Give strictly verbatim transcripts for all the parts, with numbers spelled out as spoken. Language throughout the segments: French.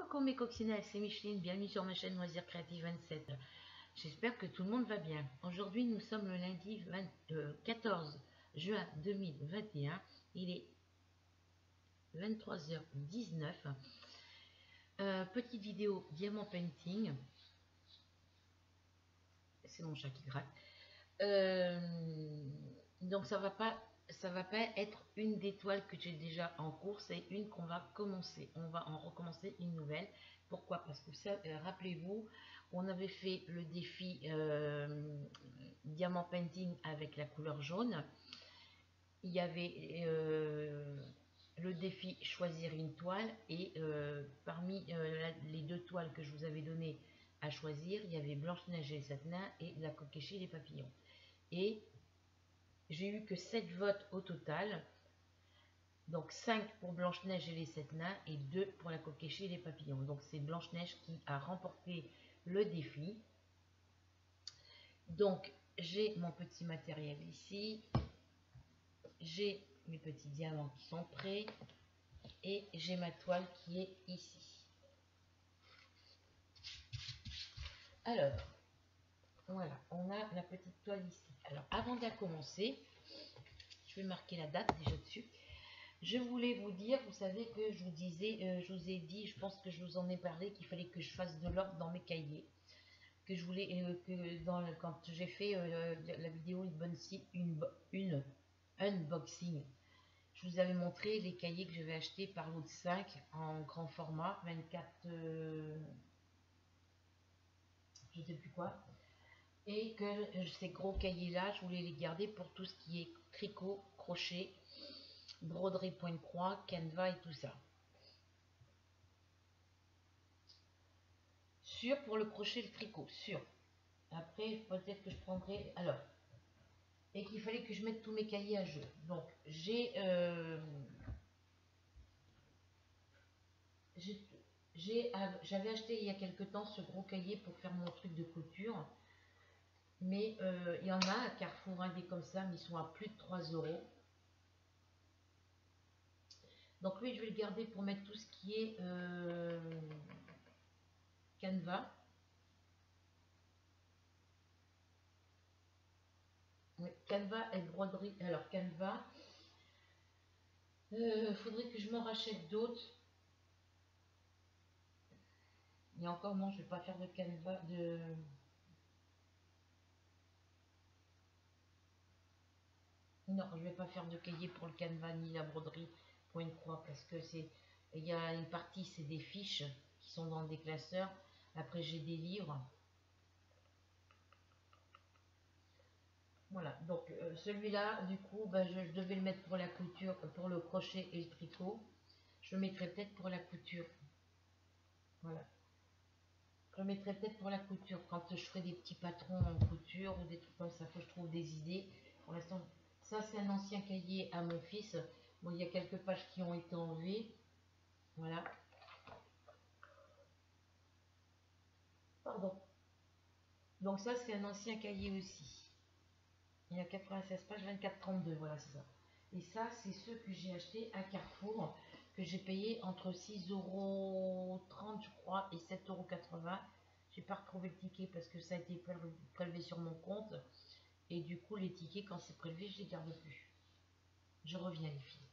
Coucou mes coccinelles, c'est Micheline, bienvenue sur ma chaîne Loisirs Créatifs vingt-sept. J'espère que tout le monde va bien. Aujourd'hui nous sommes le lundi vingt, euh, quatorze juin deux mille vingt et un, il est vingt-trois heures dix-neuf. Euh, petite vidéo diamant painting, c'est mon chat qui gratte. Euh, donc ça va pas ça va pas être une des toiles que j'ai déjà en cours, c'est une qu'on va commencer. On va en recommencer une nouvelle. Pourquoi? Parce que ça, euh, rappelez-vous, on avait fait le défi euh, diamant painting avec la couleur jaune. Il y avait euh, le défi choisir une toile et euh, parmi euh, la, les deux toiles que je vous avais donné à choisir, il y avait Blanche-Neige et le Satin et la Coquette et les Papillons. Et j'ai eu que sept votes au total, donc cinq pour Blanche-Neige et les sept nains et deux pour la Coquette et les Papillons. Donc c'est Blanche-Neige qui a remporté le défi. Donc j'ai mon petit matériel ici, j'ai mes petits diamants qui sont prêts et j'ai ma toile qui est ici. Alors, voilà, on a la petite toile ici. Alors avant de commencer, je vais marquer la date déjà dessus. Je voulais vous dire, vous savez que je vous disais, euh, je vous ai dit, je pense que je vous en ai parlé, qu'il fallait que je fasse de l'ordre dans mes cahiers. Que je voulais, euh, que dans le, quand j'ai fait euh, la vidéo une, une, une unboxing, je vous avais montré les cahiers que je vais acheter par lot de cinq en grand format, vingt-quatre, euh, je sais plus quoi. Et que euh, ces gros cahiers là, je voulais les garder pour tout ce qui est tricot, crochet, broderie point croix, canevas et tout ça. Sûr pour le crochet, le tricot, sûr. Après, peut-être que je prendrai... Alors, et qu'il fallait que je mette tous mes cahiers à jeu. Donc, j'ai... Euh, j'avais acheté il y a quelque temps ce gros cahier pour faire mon truc de couture. Mais euh, il y en a à Carrefour, hein, des comme ça, mais ils sont à plus de trois euros. Donc lui, je vais le garder pour mettre tout ce qui est euh, canevas. Oui, canevas et broderie. Alors, canevas, il euh, faudrait que je me rachète d'autres. Et encore, non, je ne vais pas faire de canevas, de... Non, je ne vais pas faire de cahier pour le canevas ni la broderie point de croix parce que c'est... Il y a une partie, c'est des fiches qui sont dans des classeurs. Après, j'ai des livres. Voilà, donc euh, celui-là, du coup, ben, je, je devais le mettre pour la couture, pour le crochet et le tricot. Je le mettrai peut-être pour la couture. Voilà. Je le mettrai peut-être pour la couture quand je ferai des petits patrons en couture ou des trucs comme ça. Faut que je trouve des idées. Pour l'instant, ça c'est un ancien cahier à mon fils. Bon, il y a quelques pages qui ont été enlevées. Voilà. Pardon. Donc ça c'est un ancien cahier aussi. Il y a quatre-vingt-seize pages, vingt-quatre trente-deux, voilà c'est ça. Et ça c'est ceux que j'ai achetés à Carrefour, que j'ai payé entre six euros trente je crois et sept euros quatre-vingts. J'ai pas retrouvé le ticket parce que ça a été prélevé sur mon compte. Et du coup les tickets quand c'est prélevé je les garde plus. Je reviens les filles.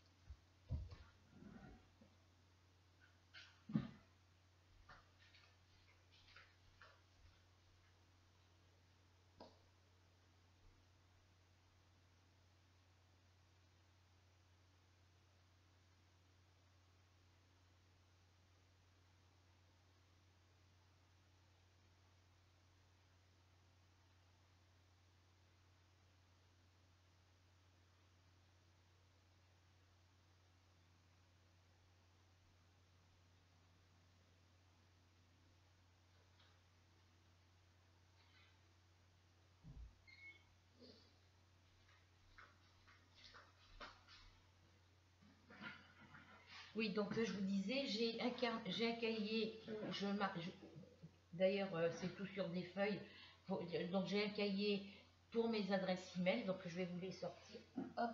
Oui, donc je vous disais, j'ai un, j'ai un cahier où je marque, d'ailleurs euh, c'est tout sur des feuilles, faut, donc j'ai un cahier pour mes adresses email, donc je vais vous les sortir. Hop.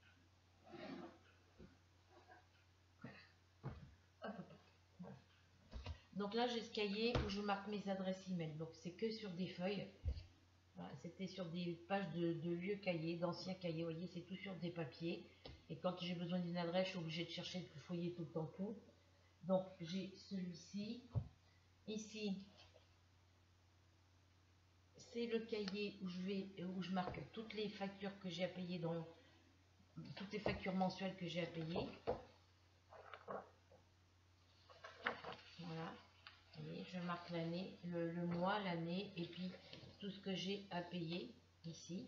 Hop, hop, hop. Voilà. Donc là, j'ai ce cahier où je marque mes adresses email. Donc c'est que sur des feuilles. Voilà, c'était sur des pages de, de vieux cahiers, d'anciens cahiers. Vous voyez, c'est tout sur des papiers. Et quand j'ai besoin d'une adresse, je suis obligée de chercher, de fouiller tout le temps tout. Donc j'ai celui-ci. Ici, c'est le cahier où je vais, où je marque toutes les factures que j'ai à payer, dans toutes les factures mensuelles que j'ai à payer. Voilà. Et je marque l'année, le, le mois, l'année, et puis tout ce que j'ai à payer ici.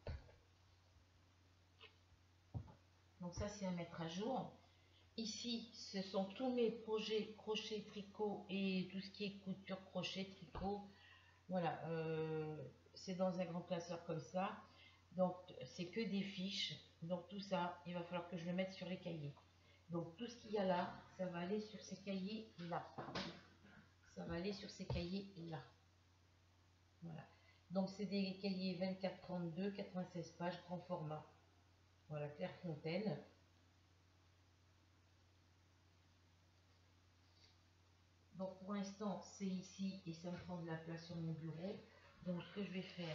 Donc ça, c'est à mettre à jour. Ici, ce sont tous mes projets crochet, tricot et tout ce qui est couture, crochet, tricot. Voilà, euh, c'est dans un grand classeur comme ça. Donc, c'est que des fiches. Donc, tout ça, il va falloir que je le mette sur les cahiers. Donc, tout ce qu'il y a là, ça va aller sur ces cahiers-là. Ça va aller sur ces cahiers-là. Voilà. Donc, c'est des cahiers vingt-quatre trente-deux, quatre-vingt-seize pages, grand format. Voilà, Clairefontaine. Donc pour l'instant, c'est ici et ça me prend de la place sur mon bureau. Donc ce que je vais faire,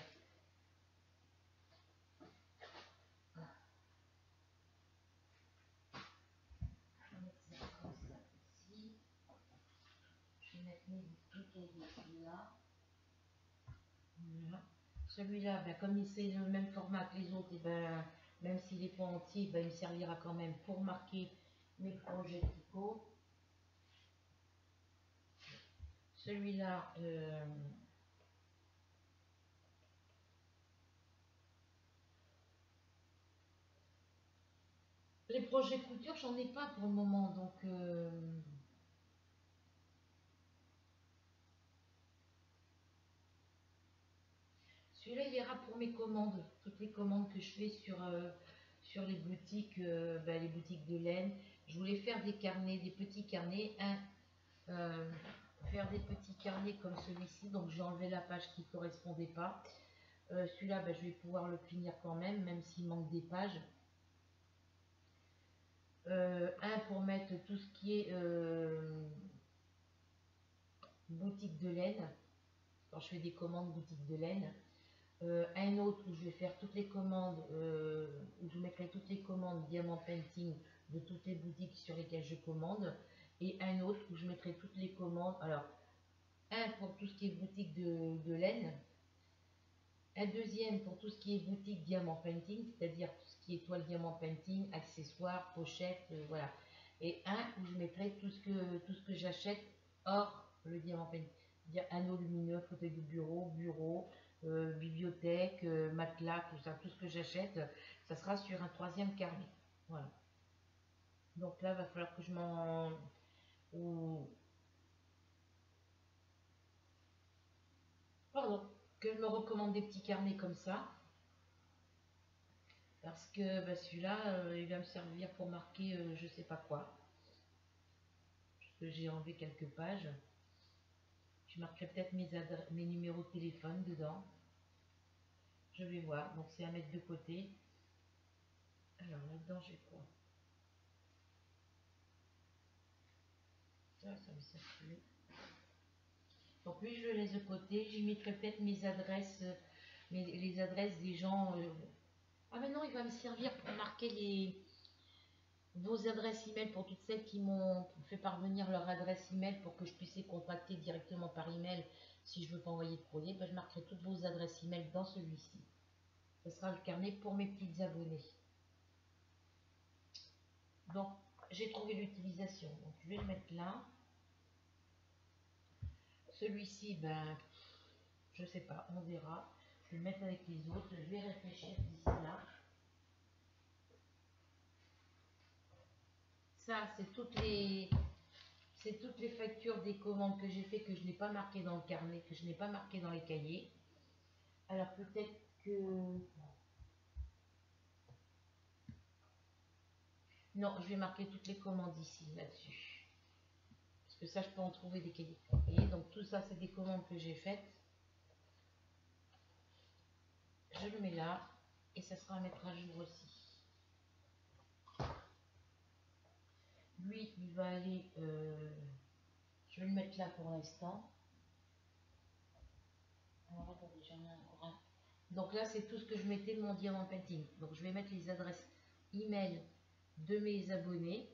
voilà. Je vais mettre ça comme ça ici. Je vais mettre mes deux cahiers là. Voilà. Celui-là, ben, comme c'est le même format que les autres, et ben, même s'il n'est pas entier, ben, il me servira quand même pour marquer mes projets tricot. Celui-là, euh, les projets couture, j'en ai pas pour le moment, donc euh, celui-là il ira pour mes commandes, toutes les commandes que je fais sur, euh, sur les boutiques, euh, ben, les boutiques de laine. Je voulais faire des carnets, des petits carnets, un, euh, faire des petits carnets comme celui-ci, donc j'ai enlevé la page qui ne correspondait pas. Euh, celui-là, ben, je vais pouvoir le finir quand même, même s'il manque des pages. Euh, un pour mettre tout ce qui est euh, boutique de laine, quand je fais des commandes boutique de laine. Euh, un autre où je vais faire toutes les commandes, euh, où je mettrai toutes les commandes Diamant Painting de toutes les boutiques sur lesquelles je commande. Et un autre où je mettrai toutes les commandes. Alors, un pour tout ce qui est boutique de, de laine. Un deuxième pour tout ce qui est boutique Diamant Painting, c'est-à-dire tout ce qui est toile Diamant Painting, accessoires, pochettes, euh, voilà. Et un où je mettrai tout ce que, tout ce que j'achète hors le Diamant Painting. C'est-à-dire anneaux lumineux, fauteuil de bureau, bureau, euh, bibliothèque, euh, matelas, tout ça, tout ce que j'achète, ça sera sur un troisième carnet. Voilà. Donc là, il va falloir que je m'en... Ou... Pardon, que je me recommande des petits carnets comme ça. Parce que bah, celui-là, euh, il va me servir pour marquer euh, je sais pas quoi. Parce que j'ai enlevé quelques pages. Je marquerai peut-être mes, mes numéros de téléphone dedans. Je vais voir. Donc c'est à mettre de côté. Alors là-dedans, j'ai quoi? Ça, ça me sert plus. Donc lui, je le laisse de côté. J'y mettrai peut-être mes adresses, euh, mes, les adresses des gens. Euh... Ah mais non, il va me servir pour marquer les vos adresses email pour toutes celles qui m'ont fait parvenir leur adresse email pour que je puisse les contacter directement par email si je veux pas envoyer de courrier. Ben, je marquerai toutes vos adresses email dans celui-ci. Ce sera le carnet pour mes petites abonnées. Donc j'ai trouvé l'utilisation. Donc je vais le mettre là. Celui-ci, ben je sais pas, on verra. Je vais le mettre avec les autres. Je vais réfléchir d'ici là. Ça, c'est toutes les c'est toutes les factures des commandes que j'ai fait que je n'ai pas marqué dans le carnet, que je n'ai pas marqué dans les cahiers. Alors peut-être que... Non, je vais marquer toutes les commandes ici, là-dessus. Parce que ça, je peux en trouver des cahiers. Vous voyez, donc tout ça, c'est des commandes que j'ai faites. Je le mets là. Et ça sera à mettre à jour aussi. Lui, il va aller... Euh, Je vais le mettre là pour l'instant. Alors attendez, j'en ai encore un. Donc là, c'est tout ce que je mettais de mon diamant painting. Donc je vais mettre les adresses email de mes abonnés.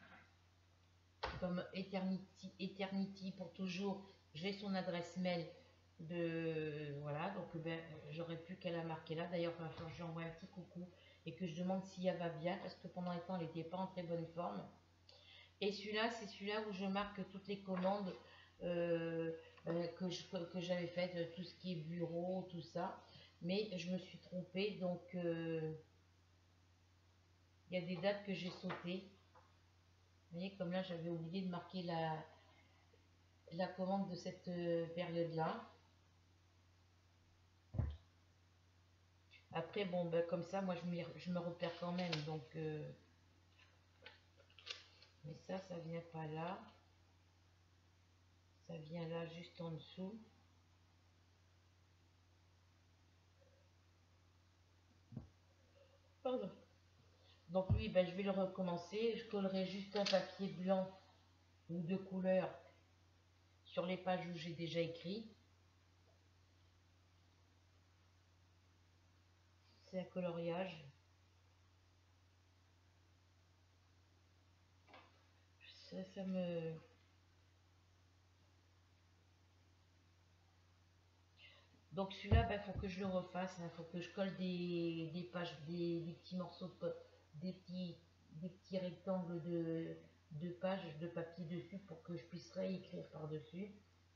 Comme Eternity, Eternity pour toujours, j'ai son adresse mail de voilà, donc ben j'aurais plus qu'à la marquer là. D'ailleurs, il va falloir que je lui envoie un petit coucou et que je demande si elle va bien parce que pendant un temps elle n'était pas en très bonne forme. Et celui-là, c'est celui-là où je marque toutes les commandes euh, euh, que je, que j'avais faites, tout ce qui est bureau, tout ça. Mais je me suis trompée, donc euh, il y a des dates que j'ai sautées. Vous voyez, comme là, j'avais oublié de marquer la, la commande de cette euh, période-là. Après, bon, ben, comme ça, moi, je, je me repère quand même. Donc, euh, mais ça, ça vient pas là. Ça vient là, juste en dessous. Pardon. Donc, lui, ben, je vais le recommencer. Je collerai juste un papier blanc ou de couleur sur les pages où j'ai déjà écrit. C'est un coloriage. Ça, ça me... Donc celui-là, il ben, faut que je le refasse. Il hein, faut que je colle des, des pages, des, des petits morceaux, de, des, petits, des petits rectangles de, de pages de papier dessus pour que je puisse réécrire par-dessus.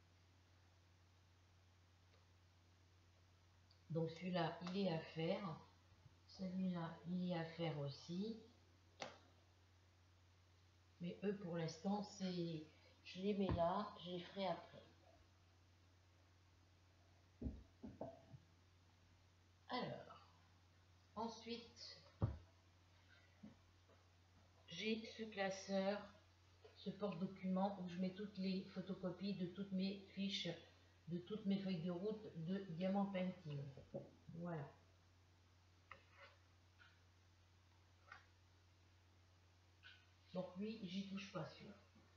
Donc celui-là, il est à faire. Celui-là, il est à faire aussi. Mais eux, pour l'instant, c'est... Je les mets là, je les ferai après. Alors, ensuite, j'ai ce classeur, ce porte-document où je mets toutes les photocopies de toutes mes fiches, de toutes mes feuilles de route de Diamant Painting. Voilà. Donc lui, j'y touche pas sûr.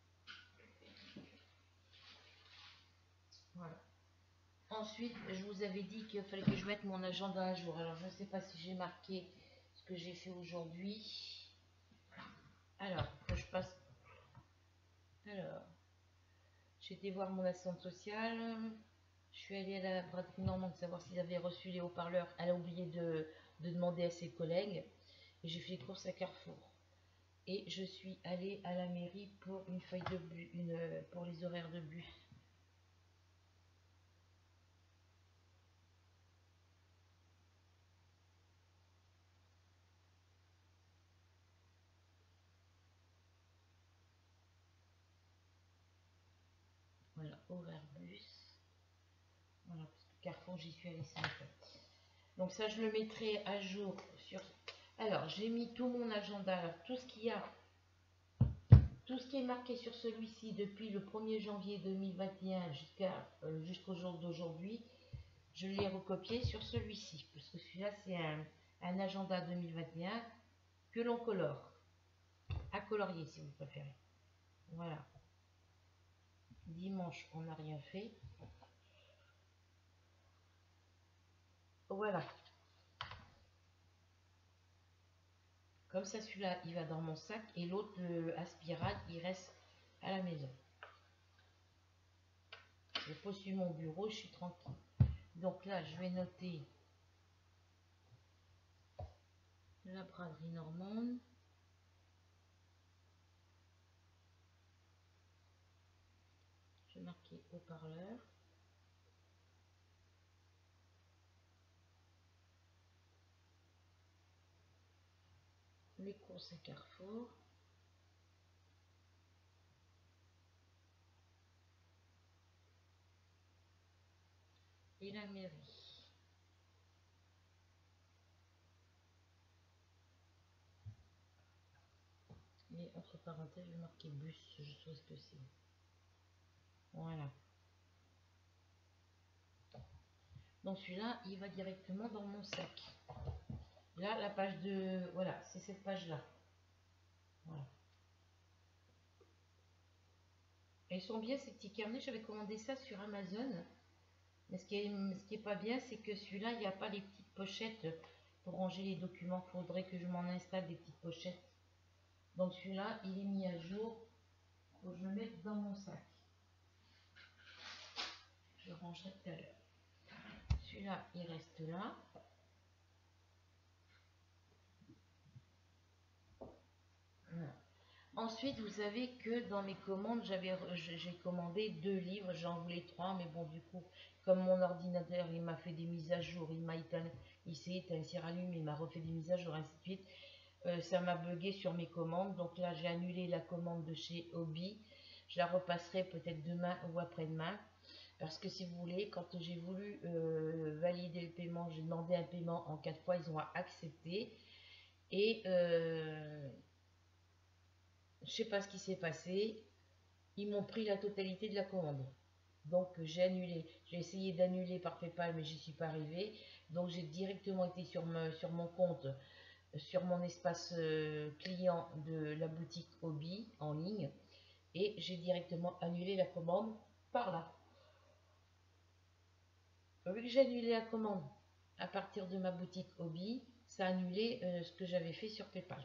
Voilà. Ensuite, je vous avais dit qu'il fallait que je mette mon agenda à jour. Alors, je ne sais pas si j'ai marqué ce que j'ai fait aujourd'hui. Alors, que je passe... Alors, j'ai été voir mon assistante sociale. Je suis allée à la braderie normande savoir s'ils avaient reçu les haut-parleurs. Elle a oublié de, de demander à ses collègues. Et j'ai fait les courses à Carrefour. Et je suis allée à la mairie pour une feuille de bus, une, pour les horaires de bus. Voilà, horaire bus. Voilà, parce que Carrefour, j'y suis allée ce matin. Donc ça, je le mettrai à jour sur... Alors, j'ai mis tout mon agenda, tout ce qu'il y a, tout ce qui est marqué sur celui-ci depuis le premier janvier deux mille vingt et un jusqu'à euh, jusqu'au jour d'aujourd'hui, je l'ai recopié sur celui-ci, parce que celui-là, c'est un, un agenda deux mille vingt et un que l'on colore, à colorier si vous préférez. Voilà. Dimanche, on n'a rien fait. Voilà. Comme ça, celui-là, il va dans mon sac et l'autre, le aspirade, il reste à la maison. Je pose sur mon bureau, je suis tranquille. Donc là, je vais noter la braderie normande. Je vais marquer haut-parleur. Les courses à Carrefour. Et la mairie. Et entre parenthèses, je vais marquer bus, je sais ce que c'est. Voilà. Donc celui-là, il va directement dans mon sac. Là, la page de... Voilà, c'est cette page-là. Voilà. Ils sont bien ces petits carnets, j'avais commandé ça sur Amazon. Mais ce qui est, ce qui est pas bien, c'est que celui-là, il n'y a pas les petites pochettes pour ranger les documents. Il faudrait que je m'en installe des petites pochettes. Donc celui-là, il est mis à jour. Faut que je le mette dans mon sac. Je le rangerai tout à l'heure. Celui-là, il reste là. Voilà. Ensuite, vous savez que dans mes commandes, j'avais, j'ai commandé deux livres, j'en voulais trois, mais bon, du coup, comme mon ordinateur, il m'a fait des mises à jour, il m'a éteint, il s'est éteint, il s'est rallumé, il m'a refait des mises à jour, ainsi de suite. Euh, ça m'a bugué sur mes commandes, donc là, j'ai annulé la commande de chez Hobby. Je la repasserai peut-être demain ou après-demain, parce que si vous voulez, quand j'ai voulu euh, valider le paiement, j'ai demandé un paiement en quatre fois, ils ont accepté, et... Euh, je sais pas ce qui s'est passé. Ils m'ont pris la totalité de la commande. Donc j'ai annulé. J'ai essayé d'annuler par PayPal, mais j'y suis pas arrivée. Donc j'ai directement été sur, me, sur mon compte, sur mon espace euh, client de la boutique Hobby en ligne. Et j'ai directement annulé la commande par là. Vu que j'ai annulé la commande à partir de ma boutique Hobby, ça a annulé euh, ce que j'avais fait sur PayPal.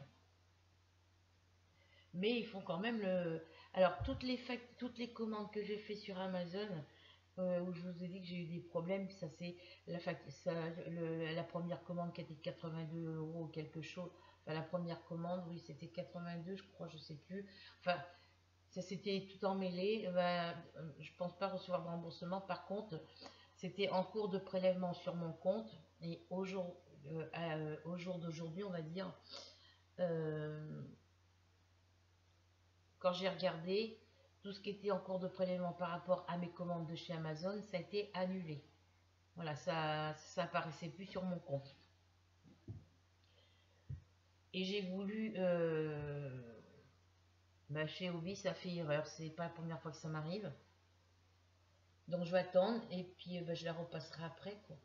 Mais ils font quand même le... Alors, toutes les, toutes les commandes que j'ai fait sur Amazon, euh, où je vous ai dit que j'ai eu des problèmes, ça c'est la, la première commande qui était de quatre-vingt-deux euros ou quelque chose. Enfin, la première commande, oui, c'était quatre-vingt-deux, je crois, je sais plus. Enfin, ça s'était tout emmêlé. Ben, je pense pas recevoir de remboursement. Par contre, c'était en cours de prélèvement sur mon compte. Et au jour, euh, euh, au jour d'aujourd'hui, on va dire... Euh, quand j'ai regardé tout ce qui était en cours de prélèvement par rapport à mes commandes de chez Amazon, ça a été annulé. Voilà, ça ça apparaissait plus sur mon compte. Et j'ai voulu... Euh, bah chez Obi, ça fait erreur. C'est pas la première fois que ça m'arrive. Donc je vais attendre et puis bah, je la repasserai après, quoi.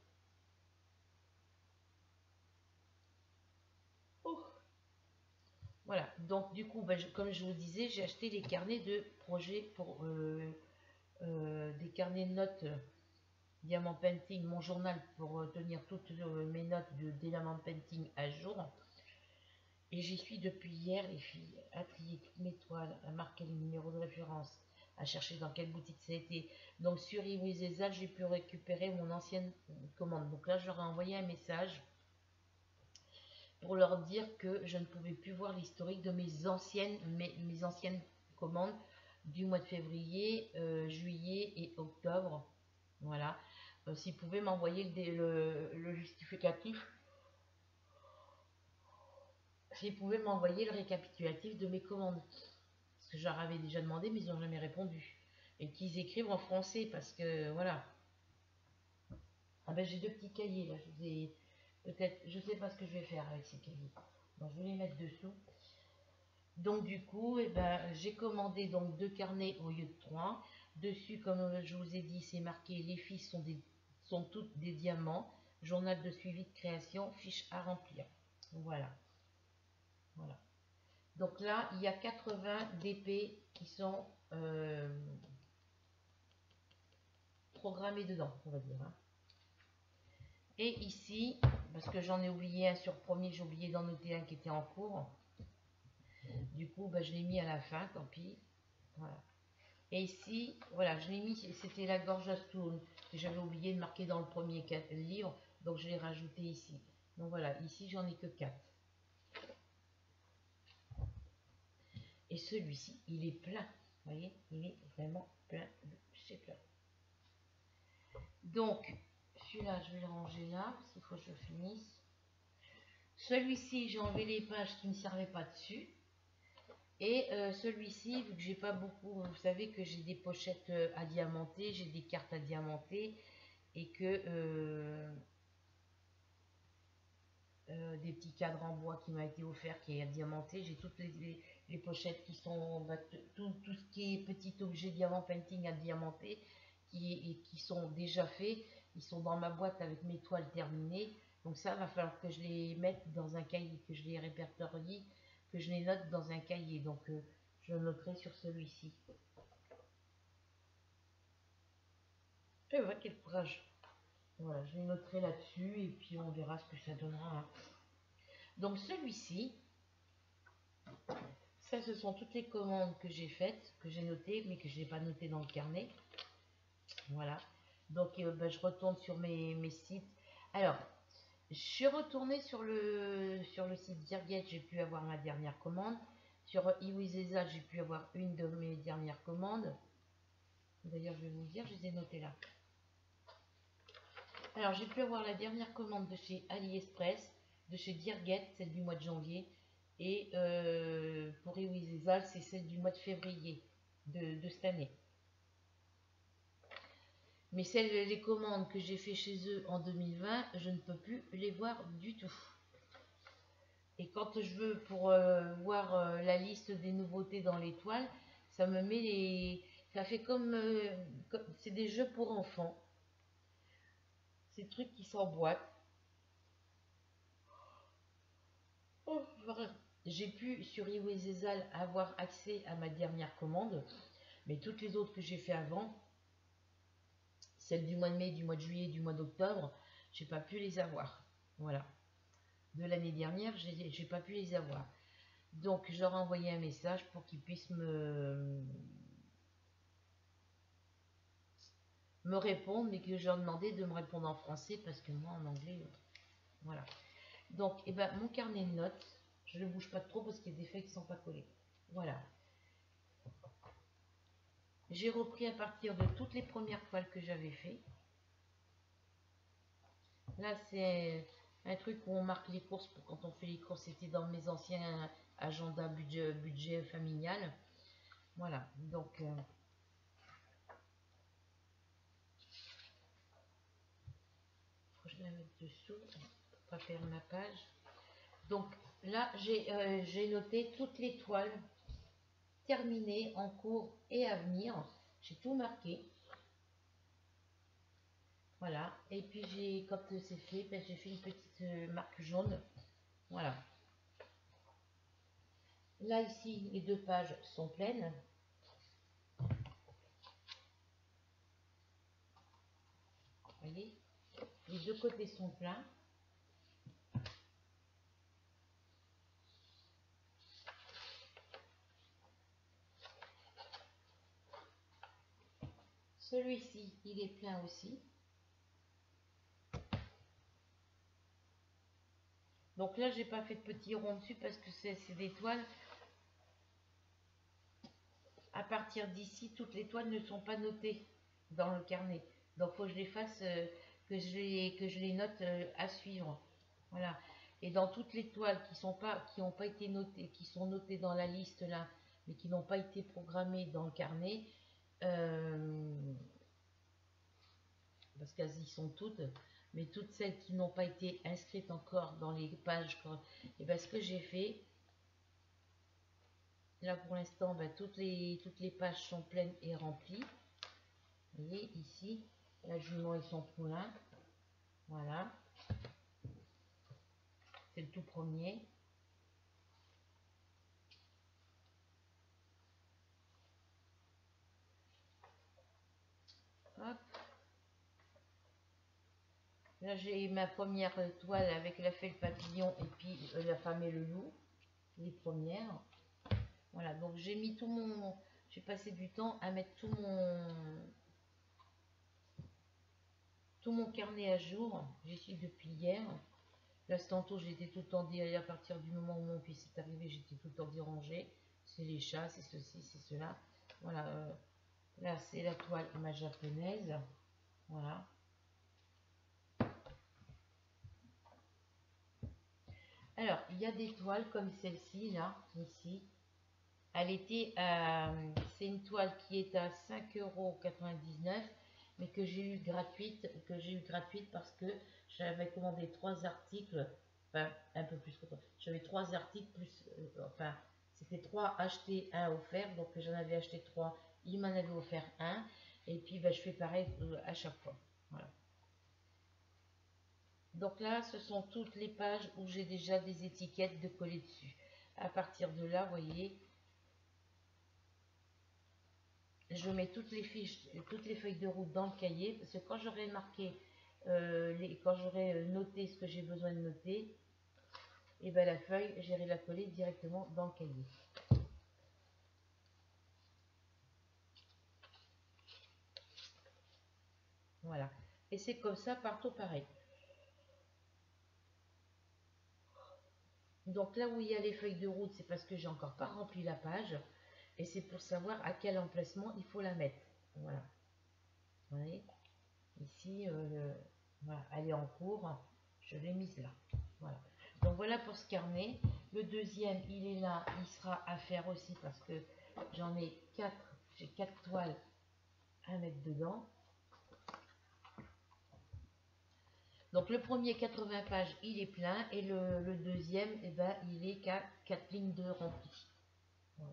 Oh. Voilà, donc du coup, bah, je, comme je vous disais, j'ai acheté les carnets de projet pour euh, euh, des carnets de notes Diamant Painting, mon journal pour tenir toutes mes notes de Diamant Painting à jour. Et j'y suis depuis hier, les filles, à trier toutes mes toiles, à marquer les numéros de référence, à chercher dans quelle boutique ça a été. Donc sur Iwizeza, j'ai pu récupérer mon ancienne commande. Donc là, je leur ai envoyé un message pour leur dire que je ne pouvais plus voir l'historique de mes anciennes, mes, mes anciennes commandes du mois de février, euh, juillet et octobre. Voilà. Euh, S'ils pouvaient m'envoyer le, le, le justificatif, s'ils pouvaient m'envoyer le récapitulatif de mes commandes. Parce que je leur avais déjà demandé, mais ils n'ont jamais répondu. Et qu'ils écrivent en français, parce que voilà. Ah ben j'ai deux petits cahiers là, je vous ai peut-être, je sais pas ce que je vais faire avec ces cahiers. Donc je vais les mettre dessous. Donc du coup, eh ben, j'ai commandé donc deux carnets au lieu de trois. Dessus, comme je vous ai dit, c'est marqué les filles sont, des, sont toutes des diamants. Journal de suivi de création, fiche à remplir. Voilà. Voilà. Donc là, il y a quatre-vingts D P qui sont euh, programmés dedans, on va dire. Hein. Et ici, parce que j'en ai oublié un sur le premier, j'ai oublié d'en noter un qui était en cours. Du coup, ben, je l'ai mis à la fin, tant pis. Voilà. Et ici, voilà, je l'ai mis, c'était la gorge Stone que j'avais oublié de marquer dans le premier livre, donc je l'ai rajouté ici. Donc voilà, ici j'en ai que quatre. Et celui-ci, il est plein, vous voyez, il est vraiment plein de chez plein. Donc, celui-là, je vais le ranger là, parce qu'il faut que je finisse. Celui-ci, j'ai enlevé les pages qui ne servaient pas dessus. Et euh, celui-ci, vu que j'ai pas beaucoup, vous savez que j'ai des pochettes euh, à diamanter, j'ai des cartes à diamanter, et que euh, euh, des petits cadres en bois qui m'a été offert, qui est à diamanter. J'ai toutes les, les, les pochettes qui sont, bah, tout, tout ce qui est petit objet diamant painting à diamanter, qui, et, qui sont déjà faits. Ils sont dans ma boîte avec mes toiles terminées. Donc ça, va falloir que je les mette dans un cahier, que je les répertorie, que je les note dans un cahier. Donc euh, je noterai sur celui-ci. Et voilà, quel courage. Voilà, je les noterai là-dessus et puis on verra ce que ça donnera. Donc celui-ci, ça ce sont toutes les commandes que j'ai faites, que j'ai notées, mais que je n'ai pas notées dans le carnet. Voilà. Donc euh, ben, je retourne sur mes, mes sites. Alors, je suis retournée sur le, sur le site Dirget, j'ai pu avoir ma dernière commande. Sur iWizeza, j'ai pu avoir une de mes dernières commandes. D'ailleurs, je vais vous le dire, je les ai notées là. Alors, j'ai pu avoir la dernière commande de chez AliExpress, de chez Dirget, celle du mois de janvier. Et euh, pour iWizeza, c'est celle du mois de février de, de cette année. Mais celles, les commandes que j'ai fait chez eux en deux mille vingt, je ne peux plus les voir du tout. Et quand je veux pour euh, voir euh, la liste des nouveautés dans l'étoile, ça me met les... Ça fait comme... Euh, comme... C'est des jeux pour enfants. Ces trucs qui s'emboîtent. Oh, j'ai pu sur iWizezal avoir accès à ma dernière commande. Mais toutes les autres que j'ai fait avant, celles du mois de mai, du mois de juillet, du mois d'octobre, j'ai pas pu les avoir. Voilà. De l'année dernière, j'ai pas pu les avoir. Donc, je leur ai envoyé un message pour qu'ils puissent me, me répondre, mais que je leur demandais de me répondre en français parce que moi, en anglais, euh, voilà. Donc, eh ben, mon carnet de notes, je ne le bouge pas trop parce qu'il y a des feuilles qui ne sont pas collées. Voilà. J'ai repris à partir de toutes les premières toiles que j'avais fait. Là, c'est un truc où on marque les courses pour quand on fait les courses. C'était dans mes anciens agendas budget, budget familial. Voilà. Donc, euh, faut que je la mette dessous pour pas perdre ma page. Donc là, j'ai euh, noté toutes les toiles terminées, en cours et à venir. J'ai tout marqué. Voilà. Et puis, j'ai, quand c'est fait, ben, j'ai fait une petite euh, marque jaune. Voilà. Là, ici, les deux pages sont pleines. Vous voyez, les deux côtés sont pleins. Celui-ci, il est plein aussi. Donc là, j'ai pas fait de petits ronds dessus parce que c'est des toiles. À partir d'ici, toutes les toiles ne sont pas notées dans le carnet. Donc, il faut que je les fasse, euh, que, je les, que je les note euh, à suivre. Voilà. Et dans toutes les toiles qui sont pas, qui n'ont pas été notées, qui sont notées dans la liste là, mais qui n'ont pas été programmées dans le carnet, euh, parce qu'elles y sont toutes, mais toutes celles qui n'ont pas été inscrites encore dans les pages, et bien ce que j'ai fait, là pour l'instant, ben, toutes, les, toutes les pages sont pleines et remplies. Vous voyez ici, la jument et son poulain. Voilà. C'est le tout premier. Hop. Là, j'ai ma première toile avec la fée, le papillon et puis euh, la femme et le loup. Les premières. Voilà, donc j'ai mis tout mon... J'ai passé du temps à mettre tout mon... tout mon carnet à jour. J'y suis depuis hier. Là, tantôt, j'étais tout le temps dérangée. À partir du moment où mon fils est arrivé, j'étais tout le temps dérangée. C'est les chats, c'est ceci, c'est cela. Voilà. Euh, là, c'est la toile ma japonaise. Voilà. Alors, il y a des toiles comme celle-ci, là, ici. Elle était, euh, c'est une toile qui est à cinq euros quatre-vingt-dix-neuf, mais que j'ai eu gratuite, que j'ai eu gratuite parce que j'avais commandé trois articles, enfin un peu plus que toi. J'avais trois articles plus, euh, enfin c'était trois achetés, un offert, donc j'en avais acheté trois, il m'en avait offert un, et puis ben, je fais pareil euh, à chaque fois. Voilà. Donc là, ce sont toutes les pages où j'ai déjà des étiquettes de coller dessus. À partir de là, vous voyez, je mets toutes les fiches, toutes les feuilles de route dans le cahier, parce que quand j'aurai marqué, euh, les, quand j'aurai noté ce que j'ai besoin de noter, et ben la feuille, j'irai la coller directement dans le cahier. Voilà. Et c'est comme ça partout pareil. Donc là où il y a les feuilles de route, c'est parce que j'ai encore pas rempli la page. Et c'est pour savoir à quel emplacement il faut la mettre. Voilà. Vous voyez, ici, euh, voilà, elle est en cours. Je l'ai mise là. Voilà. Donc voilà pour ce carnet. Le deuxième, il est là. Il sera à faire aussi parce que j'en ai quatre. J'ai quatre toiles à mettre dedans. Donc le premier quatre-vingts pages, il est plein. Et le, le deuxième, eh ben, il est qu'à quatre lignes de rempli. Voilà.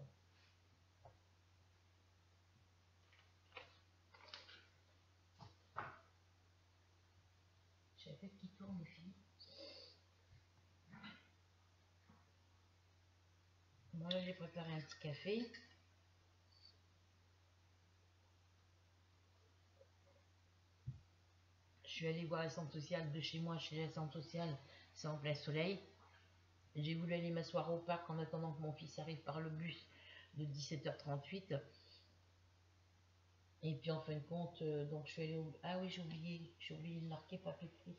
J'ai la tête qui tourne, les filles. Moi, là, j'ai préparé un petit café. Je suis allée voir la centre sociale de chez moi, chez la centre sociale, c'est en plein soleil. J'ai voulu aller m'asseoir au parc en attendant que mon fils arrive par le bus de dix-sept heures trente-huit. Et puis en fin de compte, euh, donc je suis allée au... Ah oui, j'ai oublié, j'ai oublié de marquer papeterie.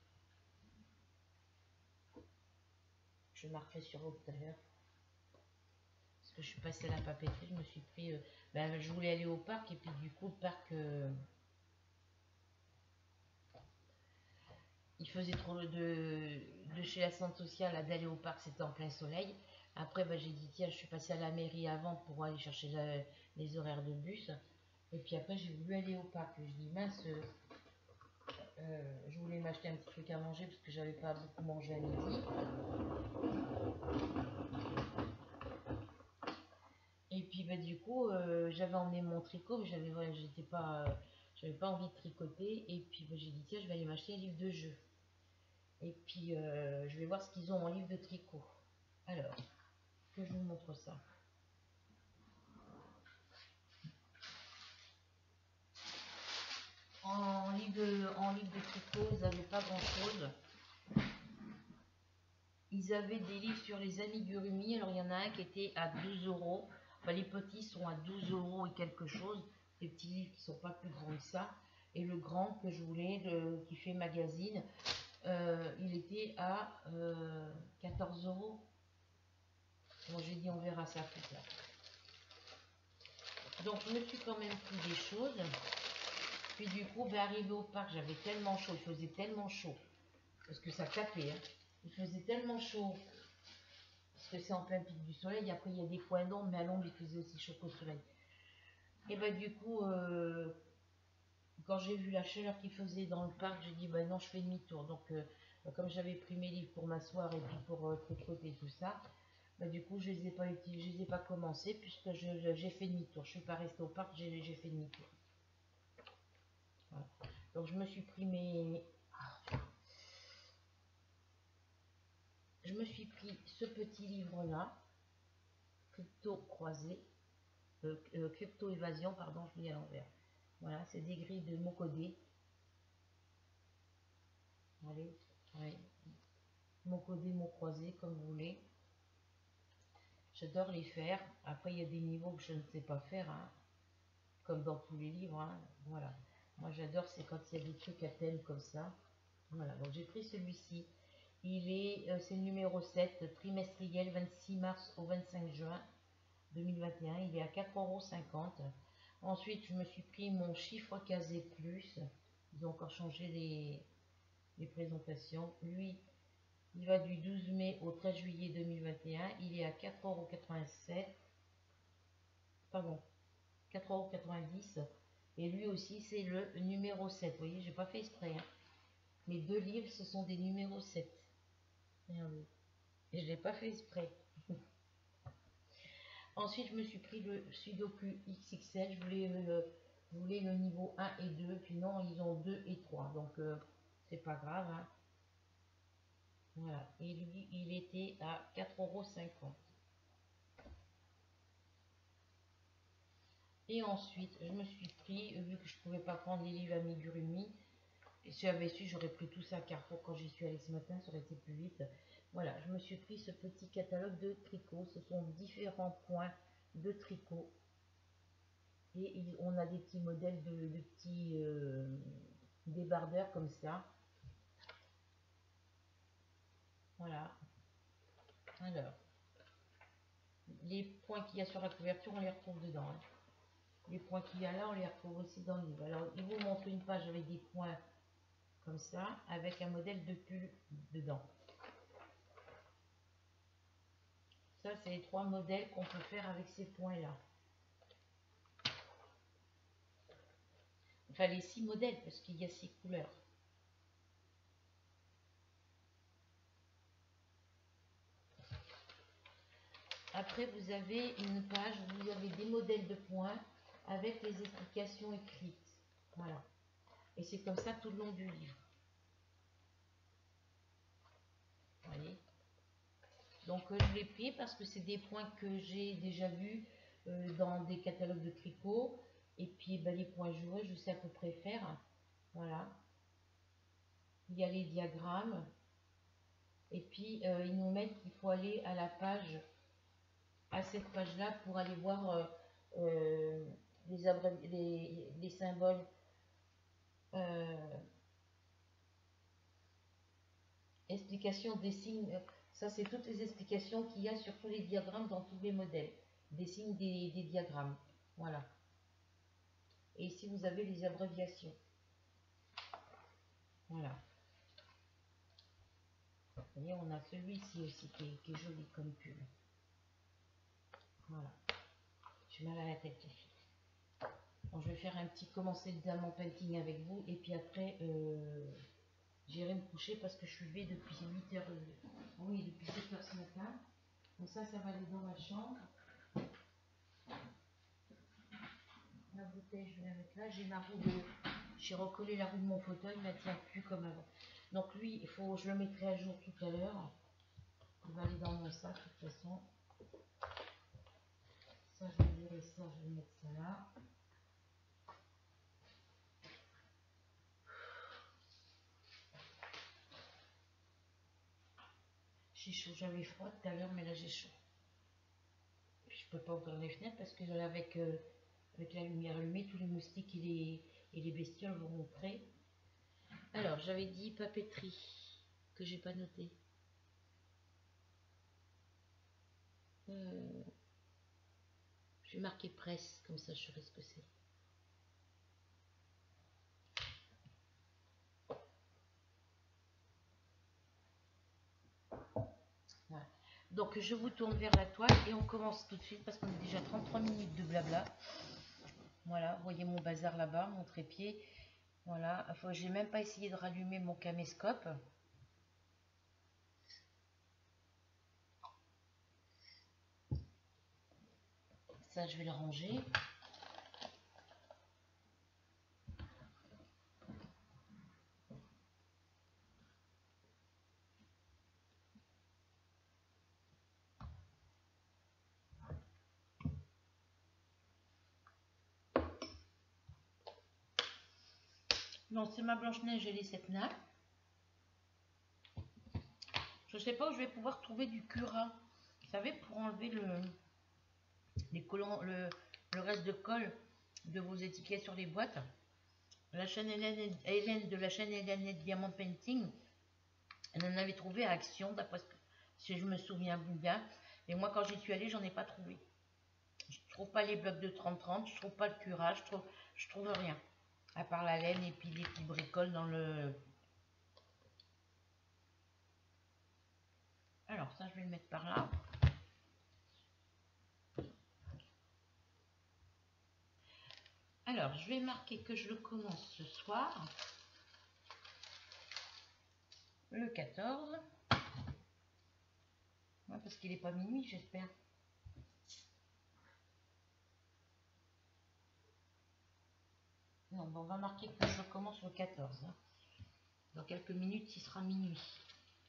Je marquerai sur l'autre tout à l'heure. Parce que je suis passée à la papeterie, je me suis pris... Euh, ben, je voulais aller au parc et puis du coup, le parc... Euh, il faisait trop de, de chez la centre sociale d'aller au parc, c'était en plein soleil. Après, ben, j'ai dit, tiens, je suis passée à la mairie avant pour aller chercher la, les horaires de bus. Et puis après, j'ai voulu aller au parc. Je dis, mince, euh, je voulais m'acheter un petit truc à manger parce que j'avais pas beaucoup mangé à midi. Et puis, ben, du coup, euh, j'avais emmené mon tricot, mais j'avais j'étais pas, j'avais pas envie de tricoter. Et puis, ben, j'ai dit, tiens, je vais aller m'acheter un livre de jeu. Et puis, euh, je vais voir ce qu'ils ont en livre de tricot. Alors, que je vous montre ça. En livre de, en livre de tricot, ils n'avaient pas grand chose. Ils avaient des livres sur les amigurumis. Alors il y en a un qui était à douze euros. Enfin, les petits sont à douze euros et quelque chose. Les petits livres qui ne sont pas plus grands que ça. Et le grand que je voulais, le, qui fait magazine, euh, il était à euh, quatorze euros. Bon, j'ai dit on verra ça plus tard. Donc je me suis quand même pris des choses. Puis du coup, ben, arrivé au parc, j'avais tellement chaud, il faisait tellement chaud, parce que ça tapait, hein. Il faisait tellement chaud, parce que c'est en plein pic du soleil, après il y a des coins d'ombre, mais à l'ombre il faisait aussi chaud qu'au soleil. Et ben du coup, euh, quand j'ai vu la chaleur qu'il faisait dans le parc, j'ai dit, ben non, je fais demi-tour. Donc euh, comme j'avais pris mes livres pour m'asseoir et puis pour euh, tricoter tout ça, ben, du coup je les ai pas utilisés, je les ai pas commencés, puisque j'ai fait demi-tour. Je suis pas restée au parc, j'ai fait demi-tour. Voilà. Donc je me suis pris mes... Je me suis pris ce petit livre-là, Crypto croisé, euh, euh, Crypto évasion, pardon, je lis à l'envers. Voilà, c'est des grilles de mots codés. Allez, ouais. Mots codés, mots croisés, comme vous voulez. J'adore les faire. Après, il y a des niveaux que je ne sais pas faire, hein, comme dans tous les livres. Hein. Voilà. Moi, j'adore, c'est quand il y a des trucs à thème comme ça. Voilà, donc j'ai pris celui-ci. Il est, euh, c'est le numéro sept, trimestriel, vingt-six mars au vingt-cinq juin deux mille vingt et un. Il est à quatre euros cinquante. Ensuite, je me suis pris mon chiffre casé plus. Ils ont encore changé les, les présentations. Lui, il va du douze mai au treize juillet deux mille vingt et un. Il est à quatre euros quatre-vingt-sept. Pardon, quatre euros quatre-vingt-dix. Et lui aussi, c'est le numéro sept. Vous voyez, j'ai pas fait exprès. Hein. Mes deux livres, ce sont des numéros sept. Regardez. Et je l'ai pas fait exprès. Ensuite, je me suis pris le Sudoku X X L. Je voulais le, je voulais le niveau un et deux. Puis non, ils ont deux et trois. Donc, euh, c'est pas grave. Hein. Voilà. Et lui, il était à quatre euros cinquante. Et ensuite, je me suis pris, vu que je pouvais pas prendre les livres amigurumi, si j'avais su, j'aurais pris tout ça à Carrefour quand j'y suis allée ce matin, ça aurait été plus vite. Voilà, je me suis pris ce petit catalogue de tricot. Ce sont différents points de tricot. Et il, on a des petits modèles de, de petits euh, débardeurs comme ça. Voilà. Alors, les points qu'il y a sur la couverture, on les retrouve dedans. Hein. Les points qu'il y a là, on les retrouve aussi dans le livre. Alors, il vous montre une page avec des points comme ça, avec un modèle de pull dedans. Ça, c'est les trois modèles qu'on peut faire avec ces points-là. Enfin, les six modèles, parce qu'il y a six couleurs. Après, vous avez une page où vous avez des modèles de points avec les explications écrites. Voilà. Et c'est comme ça tout le long du livre. Vous voyez. Donc, euh, je l'ai pris parce que c'est des points que j'ai déjà vus euh, dans des catalogues de tricot. Et puis, ben, les points joués, je sais à peu près faire. Voilà. Il y a les diagrammes. Et puis, euh, ils nous mettent qu'il faut aller à la page, à cette page-là, pour aller voir euh, euh, les, les, les symboles. Euh, explication des signes. Ça, c'est toutes les explications qu'il y a sur tous les diagrammes dans tous les modèles. Des signes des, des diagrammes. Voilà. Et ici, vous avez les abréviations. Voilà. Vous voyez, on a celui-ci aussi qui est, qui est joli comme pull. Voilà. J'ai mal à la tête, les filles. Bon, je vais faire un petit commencer le diamant painting avec vous. Et puis après, euh, j'irai me coucher parce que je suis levée depuis huit heures. Oui, depuis sept heures ce matin. Donc ça, ça va aller dans ma chambre. La bouteille, je vais la mettre là. J'ai ma roue de... J'ai recollé la roue de mon fauteuil, il ne tient plus comme avant. Donc lui, il faut, je le mettrai à jour tout à l'heure. Il va aller dans mon sac de toute façon. Ça, je vais virer ça, je vais mettre ça là. J'ai chaud, j'avais froid tout à l'heure, mais là j'ai chaud. Je peux pas ouvrir les fenêtres parce que avec, euh, avec la lumière allumée, tous les moustiques et les, et les bestioles vont rentrer. Alors, j'avais dit papeterie, que j'ai pas noté. Euh, je vais marquer presse, comme ça je saurai ce que c'est. Voilà. Donc je vous tourne vers la toile et on commence tout de suite parce qu'on a déjà trente-trois minutes de blabla. Voilà, vous voyez mon bazar là-bas, mon trépied. Voilà, j'ai même pas essayé de rallumer mon caméscope. Ça, je vais le ranger. Non, c'est ma Blanche-Neige et les sept nains. Je sais pas où je vais pouvoir trouver du Cura. Vous savez, pour enlever le, les collants, le, le reste de colle de vos étiquettes sur les boîtes. La chaîne Hélène, Hélène de la chaîne Hélène Diamant Painting, elle en avait trouvé à Action, d'après ce que si je me souviens bien. Et moi, quand j'y suis allée, j'en ai pas trouvé. Je trouve pas les blocs de trente trente, je trouve pas le Cura, je trouve, je trouve rien. À part la laine et puis les petites bricoles dans le... Alors ça, je vais le mettre par là. Alors, je vais marquer que je le commence ce soir, le quatorze. Ouais, parce qu'il n'est pas minuit, j'espère. Non, bon, on va marquer que je commence le quatorze. Hein. Dans quelques minutes, il sera minuit.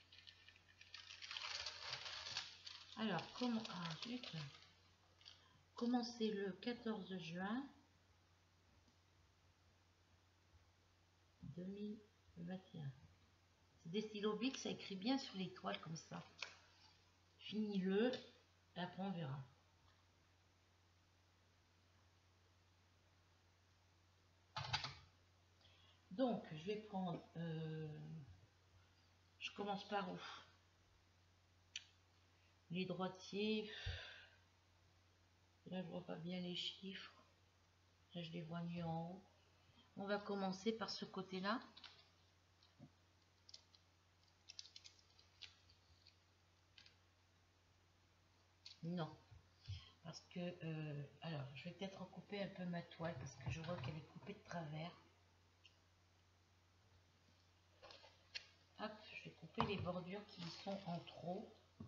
Alors, comment... Ah, zut. commencé le quatorze juin deux mille vingt et un. C'est des stylos Bic, ça écrit bien sur les toiles comme ça. Finis-le, et après on verra. Donc, je vais prendre... Euh, je commence par où? Les droitiers. Là, je vois pas bien les chiffres. Là, je les vois mieux en haut. On va commencer par ce côté-là. Non. Parce que... Euh, alors, je vais peut-être recouper un peu ma toile parce que je vois qu'elle est coupée de travers. Hop, je vais couper les bordures qui sont en trop.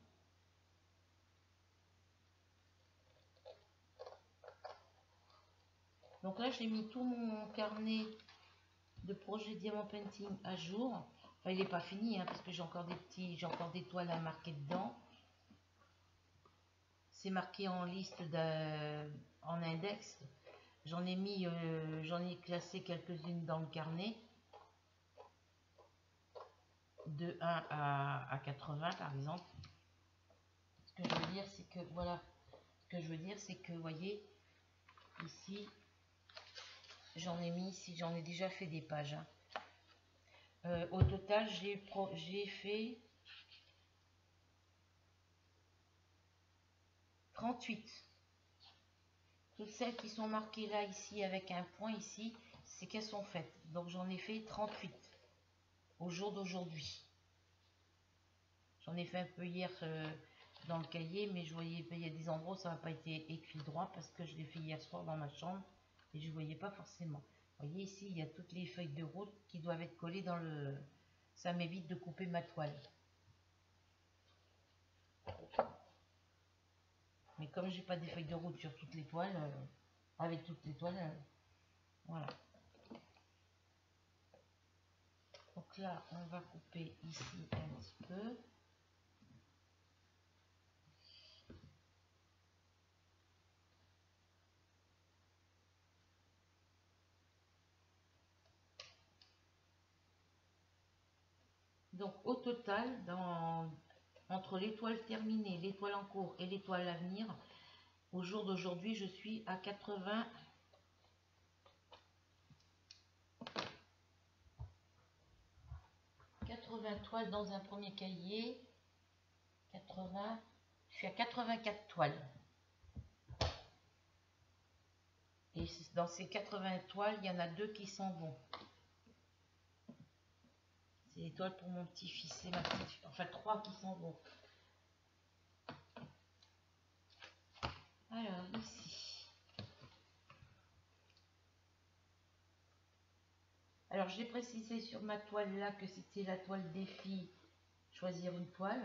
Donc là, j'ai mis tout mon carnet de projet Diamant Painting à jour. Enfin, il n'est pas fini, hein, parce que j'ai encore des petits, j'ai encore des toiles à marquer dedans. C'est marqué en liste de, en index. J'en ai mis, euh, j'en ai classé quelques-unes dans le carnet. De un à, à quatre-vingts par exemple. Ce que je veux dire, c'est que, voilà, ce que je veux dire, c'est que, vous voyez, ici, j'en ai mis, ici, j'en ai déjà fait des pages. Hein. Euh, au total, j'ai fait trente-huit. Toutes celles qui sont marquées là, ici, avec un point ici, c'est qu'elles sont faites. Donc j'en ai fait trente-huit au jour d'aujourd'hui. J'en ai fait un peu hier euh, dans le cahier, mais je voyais, il y a des endroits où ça n'a pas été écrit droit parce que je l'ai fait hier soir dans ma chambre et je ne voyais pas forcément. Vous voyez ici, il y a toutes les feuilles de route qui doivent être collées dans le... Ça m'évite de couper ma toile. Mais comme j'ai pas des feuilles de route sur toutes les toiles, euh, avec toutes les toiles, euh, voilà. Donc là, on va couper ici un petit peu. Donc au total, dans, entre l'étoile terminée, l'étoile en cours et l'étoile à venir, au jour d'aujourd'hui, je suis à quatre-vingts. quatre-vingts toiles dans un premier cahier. quatre-vingts, je suis à quatre-vingt-quatre toiles. Et dans ces quatre-vingts toiles, il y en a deux qui sont bons. C'est les toiles pour mon petit-fils et ma petite fille. Enfin, trois qui sont bons. Alors, ici. Alors, j'ai précisé sur ma toile là que c'était la toile défi. Choisir une toile.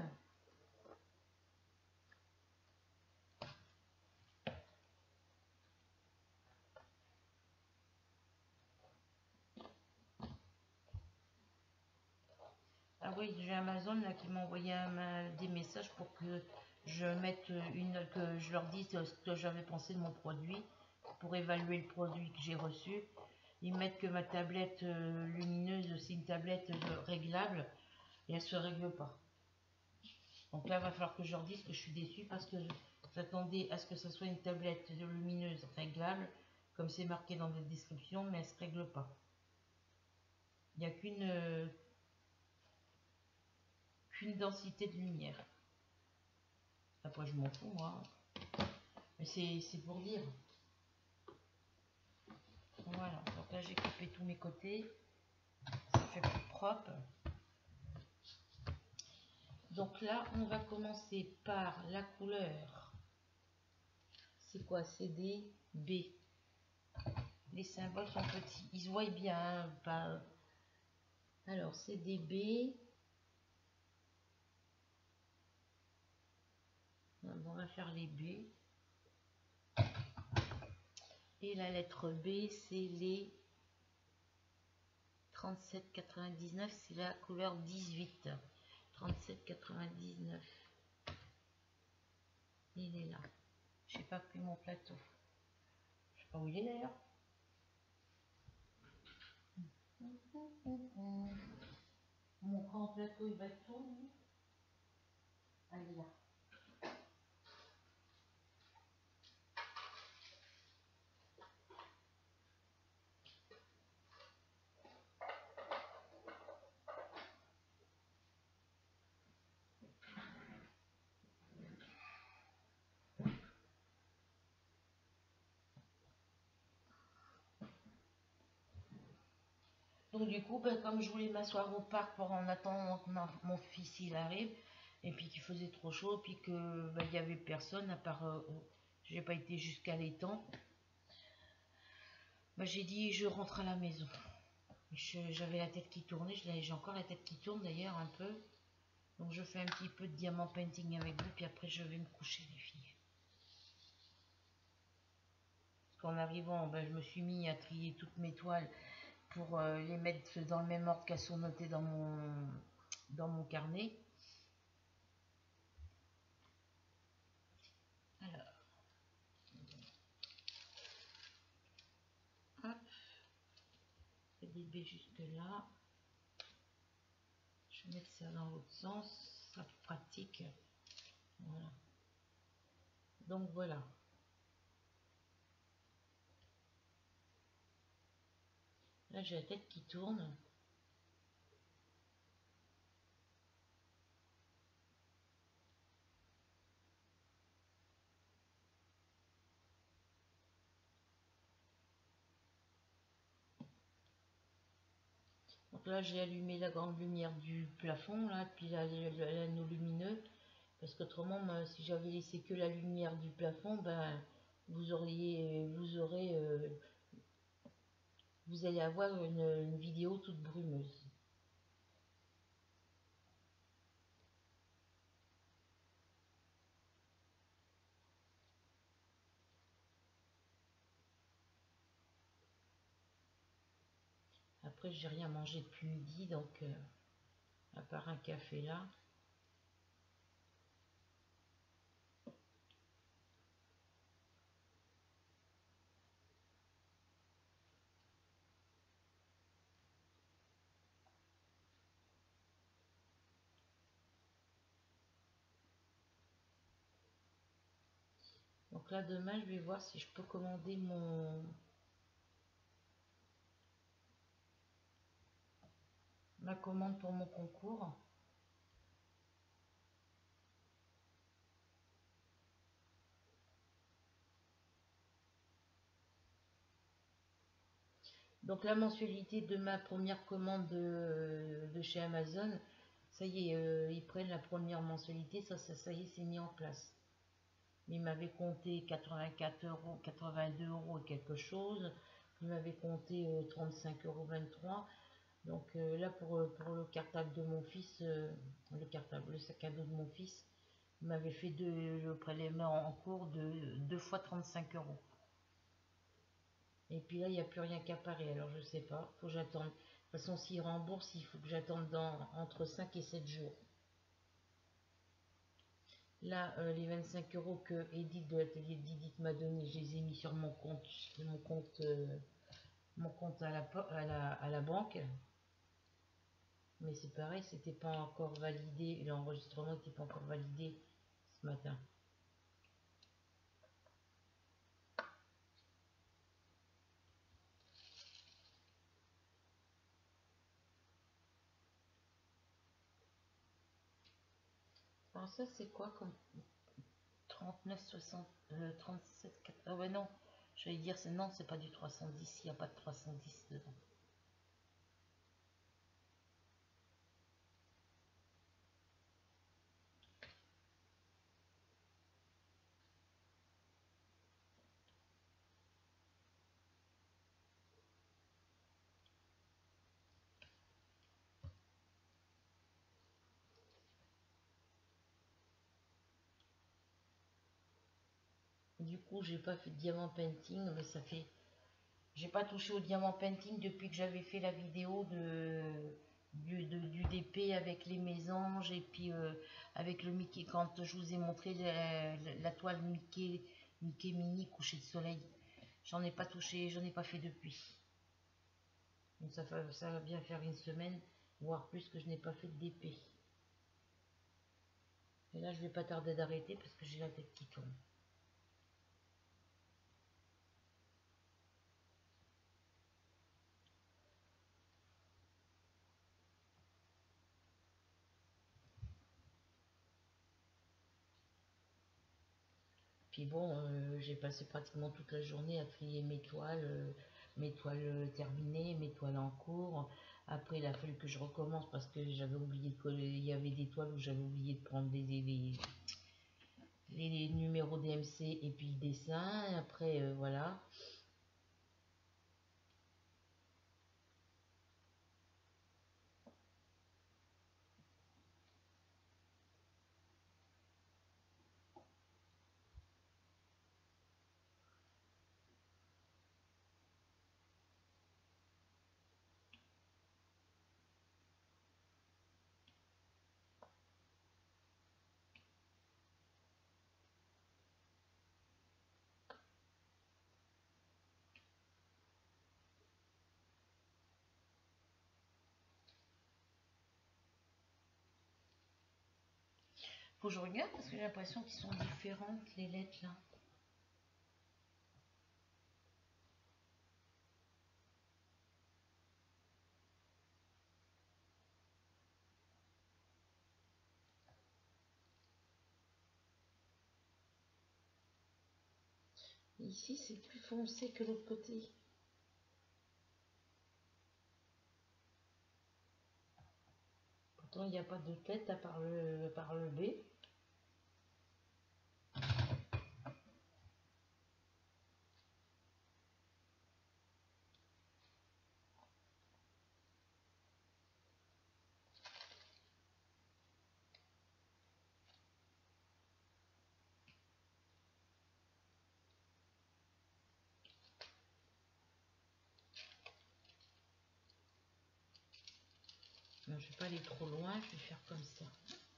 Ah oui, j'ai Amazon là qui m'a envoyé un, des messages pour que je mette une, que je leur dise ce que j'avais pensé de mon produit pour évaluer le produit que j'ai reçu. Ils mettent que ma tablette euh, lumineuse, c'est une tablette euh, réglable et elle se règle pas. Donc là, il va falloir que je leur dise que je suis déçue parce que j'attendais à ce que ce soit une tablette lumineuse réglable, comme c'est marqué dans la description, mais elle se règle pas. Il n'y a qu'une euh, qu'une densité de lumière. Après, je m'en fous, moi. Mais c'est pour dire. Voilà. Donc là, j'ai coupé tous mes côtés. Ça fait plus propre. Donc là, on va commencer par la couleur. C'est quoi? C D B. Les symboles sont petits. Ils se voient bien. Hein, pas... Alors, C D B. On va faire les B. Et la lettre B, c'est les trente-sept quatre-vingt-dix-neuf. C'est la couleur dix-huit. trente-sept quatre-vingt-dix-neuf. Il est là. J'ai pas pris mon plateau. Je sais pas où il est d'ailleurs. Mon grand plateau, il va être tourné. Ah, il est là. Donc du coup, ben, comme je voulais m'asseoir au parc pour en attendant que ma- mon fils il arrive, et puis qu'il faisait trop chaud, puis que ben, il y avait personne à part, euh, j'ai pas été jusqu'à l'étang, ben, j'ai dit je rentre à la maison. Je- J'avais la tête qui tournait, je l'ai- j'ai encore la tête qui tourne d'ailleurs un peu. Donc je fais un petit peu de diamant painting avec vous, puis après je vais me coucher les filles. Parce qu'en arrivant, ben, je me suis mis à trier toutes mes toiles pour euh, les mettre dans le même ordre qu'elles sont notées dans mon, dans mon carnet. Alors, hop, je vais déballer jusque là. Je vais mettre ça dans l'autre sens, ça pratique. Voilà. Donc voilà. Là j'ai la tête qui tourne. Donc là j'ai allumé la grande lumière du plafond, là, puis l'anneau lumineux. Parce qu'autrement, si j'avais laissé que la lumière du plafond, ben vous auriez, vous aurez, euh, vous allez avoir une, une vidéo toute brumeuse. Après, j'ai rien mangé depuis midi, donc euh, à part un café là. Donc là, demain, je vais voir si je peux commander mon ma commande pour mon concours. Donc la mensualité de ma première commande de, de chez Amazon, ça y est, euh, ils prennent la première mensualité, ça, ça, ça y est, c'est mis en place. Il m'avait compté quatre-vingt-quatre euros, quatre-vingt-deux euros et quelque chose. Il m'avait compté euh, trente-cinq euros vingt-trois. Donc euh, là, pour, euh, pour le cartable de mon fils, euh, le cartable, le sac à dos de mon fils, il m'avait fait deux, le prélèvement en cours de deux fois trente-cinq euros. Et puis là, il n'y a plus rien qui apparaît, alors je sais pas, faut que j'attende. De toute façon, s'il rembourse, il faut que j'attende dans entre cinq et sept jours. Là, euh, les vingt-cinq euros que Edith de l'atelier d'Edith m'a donné, je les ai mis sur mon compte, mon compte, euh, mon compte à la, à la, à la banque. Mais c'est pareil, c'était pas encore validé, l'enregistrement n'était pas encore validé ce matin. Alors ça, c'est quoi comme trente-neuf, soixante, euh, trente-sept, quatre... Ah ouais, non, j'allais dire, c'est non, c'est pas du trois cent dix, il n'y a pas de trois cent dix dedans. Du coup, j'ai pas fait de diamant painting, mais ça fait... J'ai pas touché au diamant painting depuis que j'avais fait la vidéo de... Du, de- du D P avec les mésanges et puis euh, avec le Mickey, quand je vous ai montré la, la- la toile Mickey Mickey Mini coucher de soleil. J'en ai pas touché, j'en ai pas fait depuis. Donc ça, fait, ça va bien faire une semaine, voire plus, que je n'ai pas fait de D P. Et là, je vais pas tarder d'arrêter parce que j'ai la tête qui tourne. Puis bon, euh, j'ai passé pratiquement toute la journée à trier mes toiles, euh, mes toiles euh, terminées, mes toiles en cours. Après, il a fallu que je recommence parce que j'avais oublié de coller. Il y avait des toiles où j'avais oublié de prendre les, les, les numéros D M C et puis le dessin. Après, euh, voilà. Faut que je regarde parce que j'ai l'impression qu'ils sont différentes les lettres là. Ici, c'est plus foncé que l'autre côté. Pourtant, il n'y a pas de tête à part le, à part le B. Non, je ne vais pas aller trop loin, je vais faire comme ça.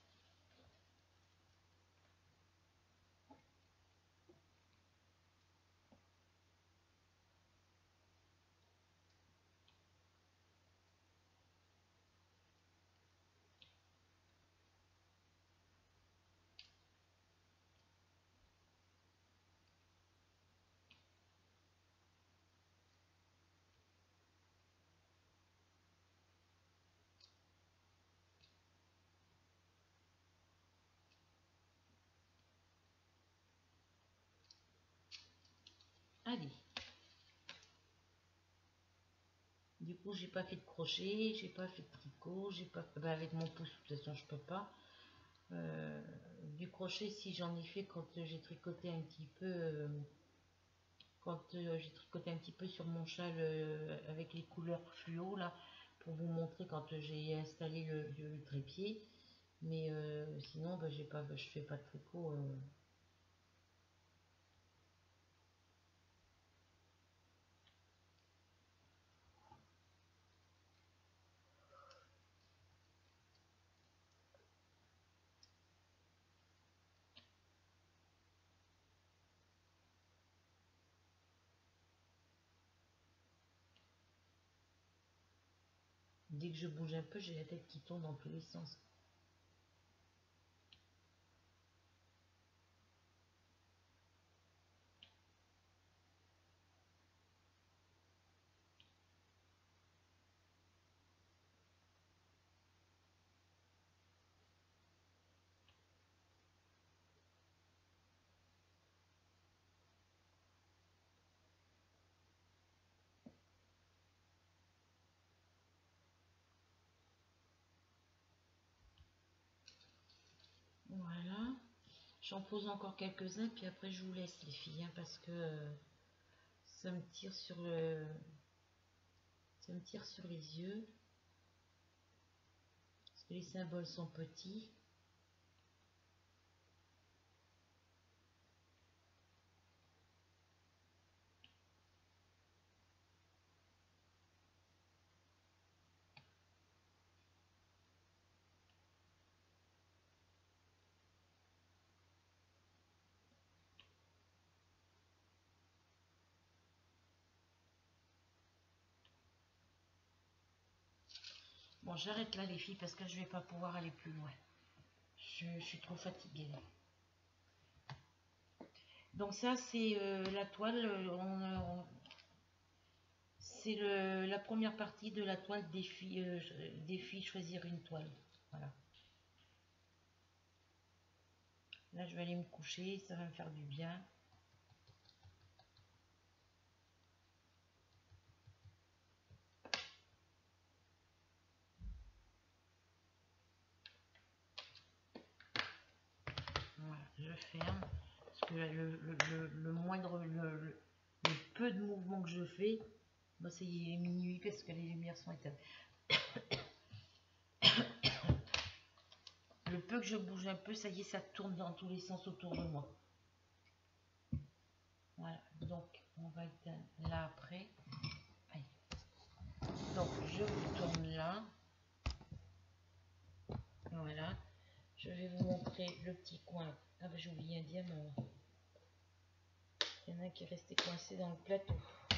Allez. Du coup, j'ai pas fait de crochet, j'ai pas fait de tricot, j'ai pas. Bah, avec mon pouce, de toute façon, je peux pas. Euh, du crochet, si j'en ai fait quand j'ai tricoté un petit peu, euh, quand euh, j'ai tricoté un petit peu sur mon châle euh, avec les couleurs fluo là, pour vous montrer quand j'ai installé le, le, le trépied. Mais euh, sinon, bah, j'ai pas, je fais pas de tricot. Euh. Dès que je bouge un peu, j'ai la tête qui tourne dans tous les sens. Voilà. J'en pose encore quelques-uns, puis après je vous laisse les filles, hein, parce que euh, ça me tire sur le, ça me tire sur les yeux, parce que les symboles sont petits. Bon, j'arrête là les filles parce que je vais pas pouvoir aller plus loin. Je, je suis trop fatiguée. Donc ça c'est euh, la toile. On, on, c'est la première partie de la toile défi, euh, défi choisir une toile. Voilà. Là je vais aller me coucher, ça va me faire du bien. Voilà, je ferme. Parce que le, le, le, le moindre, le, le, le peu de mouvement que je fais, bon, c'est minuit parce que les lumières sont éteintes. Le peu que je bouge un peu, ça y est, ça tourne dans tous les sens autour de moi. Voilà, donc on va éteindre là après. Allez. Donc je vous tourne là. Voilà. Je vais vous montrer le petit coin. Ah bah j'ai oublié un diamant. Il y en a un qui est resté coincé dans le plateau.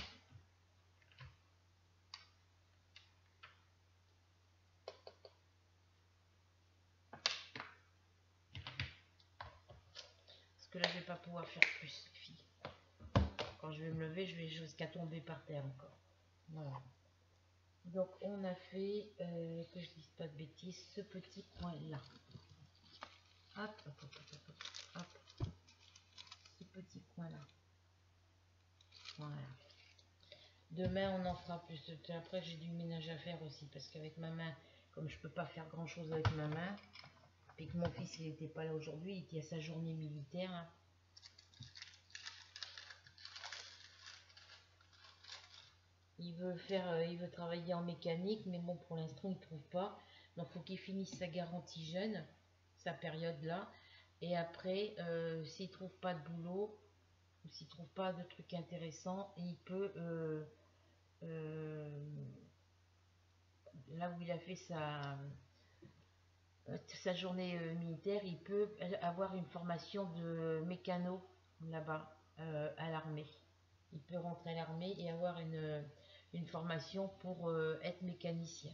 Parce que là je vais pas pouvoir faire plus, les filles. Quand je vais me lever, je vais jusqu'à tomber par terre encore. Voilà. Donc on a fait, euh, que je dise pas de bêtises, ce petit coin là. Hop, hop, hop, hop, hop, hop. Ce petit coin là. Voilà. Demain on en fera plus. Après j'ai du ménage à faire aussi parce qu'avec ma main, comme je peux pas faire grand chose avec ma main, et que mon fils il n'était pas là aujourd'hui, il était à sa journée militaire. Hein. Il veut faire, euh, il veut travailler en mécanique, mais bon pour l'instant il trouve pas. Donc faut qu'il finisse sa garantie jeune, sa période là. Et après, euh, s'il trouve pas de boulot, ou s'il trouve pas de trucs intéressants, il peut, euh, euh, là où il a fait sa, sa journée euh, militaire, il peut avoir une formation de mécano là-bas euh, à l'armée. Il peut rentrer à l'armée et avoir une, une formation pour euh, être mécanicien.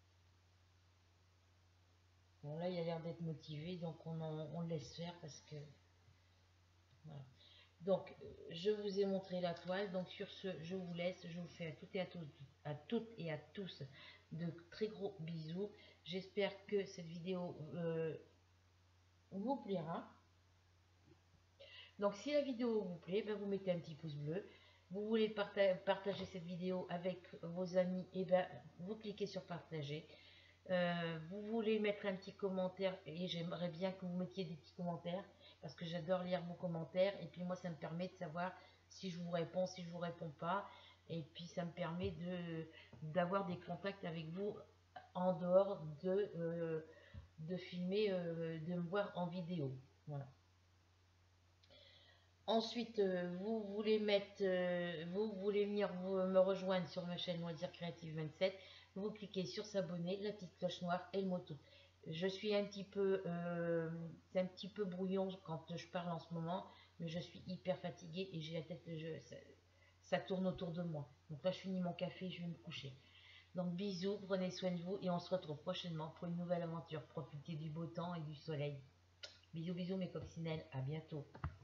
Bon là il a l'air d'être motivé, donc on, en, on le laisse faire parce que voilà. Donc je vous ai montré la toile, donc sur ce je vous laisse, je vous fais à toutes et à tous, à toutes et à tous de très gros bisous. J'espère que cette vidéo euh, vous plaira. Donc si la vidéo vous plaît, ben, vous mettez un petit pouce bleu. Vous voulez parta partager cette vidéo avec vos amis, et ben vous cliquez sur partager. Euh, vous voulez mettre un petit commentaire, et j'aimerais bien que vous mettiez des petits commentaires parce que j'adore lire vos commentaires, et puis moi ça me permet de savoir si je vous réponds, si je vous réponds pas, et puis ça me permet de d'avoir des contacts avec vous en dehors de, euh, de filmer, euh, de me voir en vidéo. Voilà. Ensuite, euh, vous voulez mettre, euh, vous voulez venir vous, me rejoindre sur ma chaîne Loisirs Créatifs vingt-sept, vous cliquez sur s'abonner, la petite cloche noire et le mot tout. Je suis un petit peu, euh, c'est un petit peu brouillon quand je parle en ce moment, mais je suis hyper fatiguée et j'ai la tête, je, ça, ça tourne autour de moi. Donc là, je finis mon café, je vais me coucher. Donc bisous, prenez soin de vous et on se retrouve prochainement pour une nouvelle aventure. Profitez du beau temps et du soleil. Bisous, bisous mes coccinelles, à bientôt.